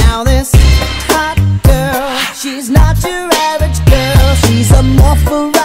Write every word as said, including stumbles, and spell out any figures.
Now this hot girl, she's not your average girl. She's a more for